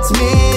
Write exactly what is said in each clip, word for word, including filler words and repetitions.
jöhet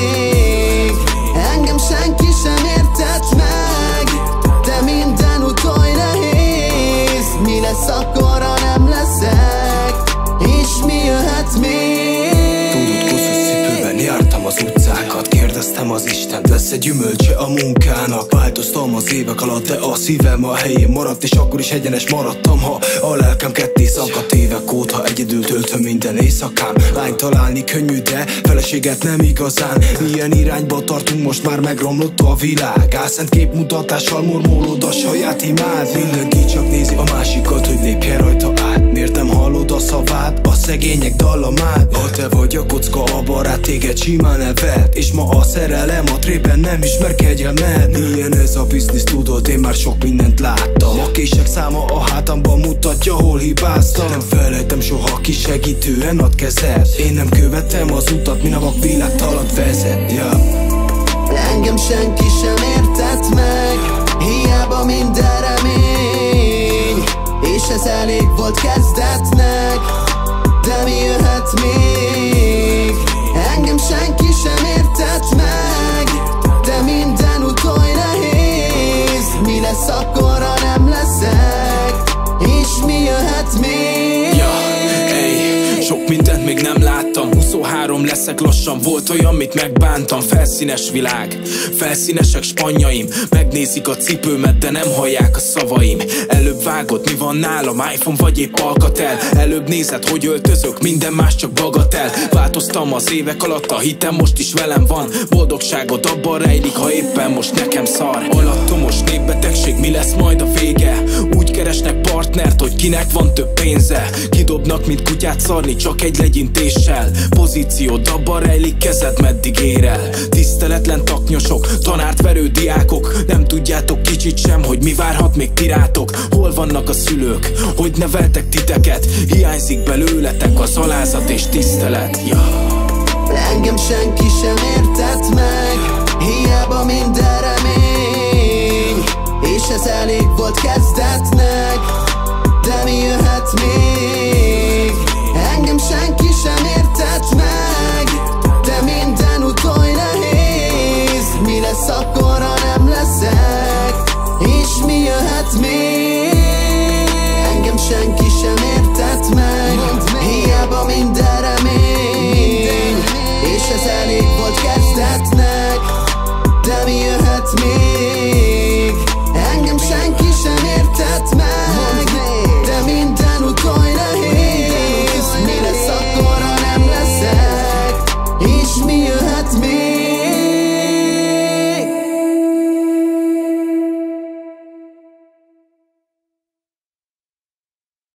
még? Engem senki sem értett meg, de minden utolj nehéz. Mi lesz akkor, ha nem leszek? És mi jöhet még? Tudod, koszos cipőben jártam az utcákat, kérdeztem az Istent, lesz egy gyümölcse a munkának. Változtam az évek alatt, de a szívem a helyén maradt, és akkor is egyenes maradtam, ha a lelkem ketté szakadt. Évek óta egyedül töltöm minden éjszakám. Lány találni könnyű, de feleséget nem igazán. Milyen irányba tartunk, most már megromlott a világ. Álszent képmutatással mormolod a saját imád. Mindenki csak nézi a másikat, hogy lépjen rajta át. Miért nem hallod a szavát, a szegények dallamát? Ha te vagy a kocka, a barát téged simán elvet, és ma a szerelem a trépen nem ismer kegyelmet. Milyen ez a biznisz, tudod, én már sok mindent láttam. A kések száma a hátamban mutatja, hol hibáztam. Nem felejtem soha, ki segítően ad kezet. Én nem követem az utat, min a vak világtalan vezet, yeah. Engem senki sem értett meg, hiába minden remény, és ez elég volt kezdetnek, de mi jöhet még? Engem senki sem értett meg, de minden utolj nehéz. Mi lesz akkor, ha nem leszek? És mi jöhet még? Ja, ey, sok mindent még nem láttam. Huszonhárom leszek lassan, volt olyan, mit megbántam. Felszínes világ, felszínesek spanjaim. Megnézik a cipőmet, de nem hallják a szavaim. Előbb vágod, mi van nálam, iPhone vagy épp Alcatel. Előbb nézed, hogy öltözök, minden más csak bagatel. Változtam az évek alatt, a hitem most is velem van. Boldogságod abban rejlik, ha éppen most nekem szar. Alattomos népbetegség, mi lesz majd a vége? Úgy keresnek partnert, hogy kinek van több pénze. Kidobnak, mint kutyát szarni, csak egy legyintéssel. Pozíciód abban rejlik, kezed meddig ér el. Tiszteletlen taknyosok, tanárt verő diákok. Nem tudjátok kicsit sem, hogy mi várhat még tirátok. Hol vannak a szülők, hogy neveltek titeket? Hiányzik belőletek az alázat és tisztelet, ja. Engem senki sem értett meg, hiába minden remény, és ez elég volt kezdetnek, de mi jöhet még? Engem senki sem értett meg, de minden utolj nehéz. Mi lesz akkor, ha nem leszek? És mi jöhet még? Engem senki sem értett